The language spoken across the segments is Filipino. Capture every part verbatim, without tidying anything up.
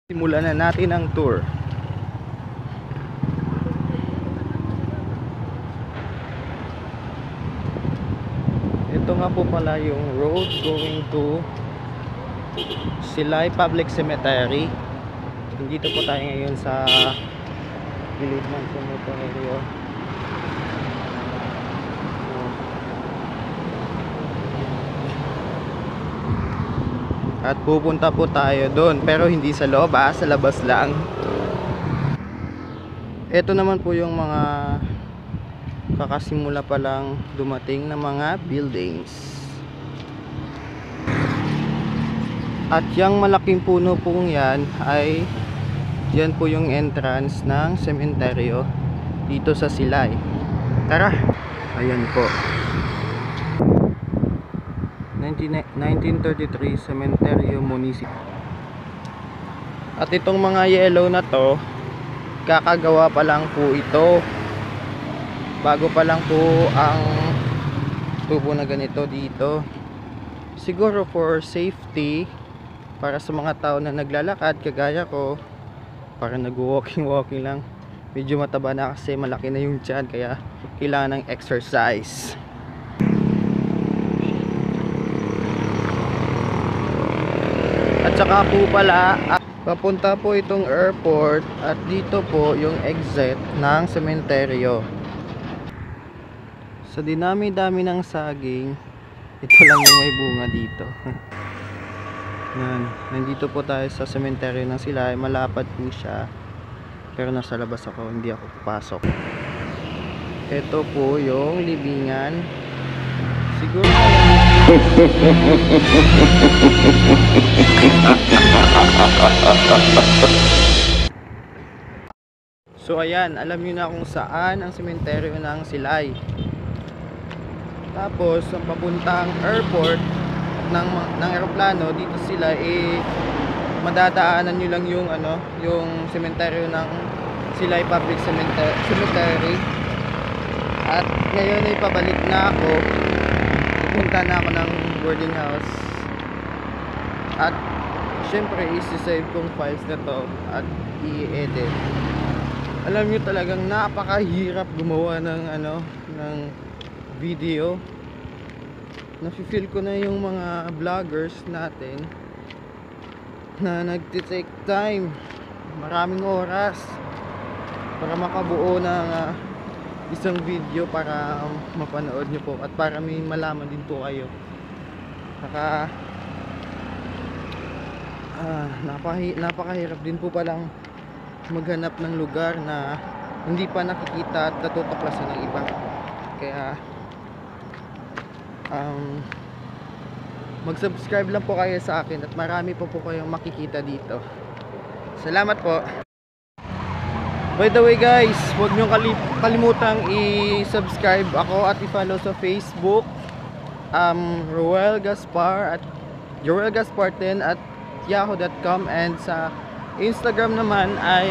Simulan na natin ang tour. Ito nga po pala yung road going to Silay Public Cemetery. Dito po tayo ngayon sa gilid ng cemetery. At pupunta po tayo doon, pero hindi sa loob, ah, sa labas lang. Ito naman po yung mga kakasimula pa lang dumating na mga buildings. At yung malaking puno pong yan ay yan po yung entrance ng sementeryo dito sa Silay. Tara! Ayan po. nineteen thirty-three Cementerio Municipal. At itong mga yellow na to, kakagawa pa lang po ito. Bago pa lang po ang tubo na ganito dito. Siguro for safety, para sa mga tao na naglalakad kagaya ko, para nag-walking walking lang. Medyo mataba na kasi malaki na yung tiyan, kaya kailangan ng exercise. At saka po pala, papunta po itong airport at dito po yung exit ng sementeryo. Sa dinami-dami ng saging, ito lang yung may bunga dito. Yan, nandito po tayo sa sementeryo ng Silay. Malapad po siya, pero nasa labas ako, hindi ako papasok. Ito po yung libingan. Siguro so ayan, alam niyo na kung saan ang sementeryo ng Silay. Tapos ang papuntang airport ng ng eroplano dito sila, eh madadaanan niyo lang yung ano, yung sementeryo ng Silay Public Cemetery. At ngayon ay pabalik na ako. Pupunta na ako ng boarding house. At syempre isi-save kong files na to at i-edit. Alam niyo talagang napakahirap gumawa ng ano, ng video. Nafi-feel ko na yung mga vloggers natin na nagti-take time, maraming oras para makabuo ng uh, isang video para um, mapanood nyo po at para may malaman din po kayo. Saka uh, napakahi napakahirap din po palang maghanap ng lugar na hindi pa nakikita at natutuklasan ng iba. Kaya um, mag-subscribe lang po kayo sa akin at marami po po kayong makikita dito. Salamat po. By the way guys, huwag nyo kalimutang i-subscribe ako at i-follow sa Facebook, um, Roel Gaspar at Roel Gaspar ten at yahoo dot com, and sa Instagram naman ay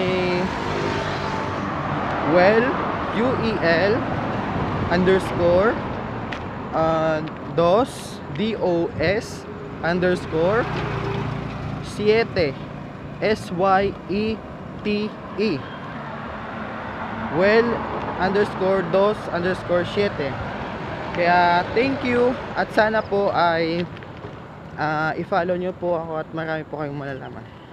well U E L underscore uh, dos D O S underscore siete S Y E T E well underscore dos underscore siete. Kaya thank you at sana po ay uh, i-follow nyo po ako at marami po kayong malalaman.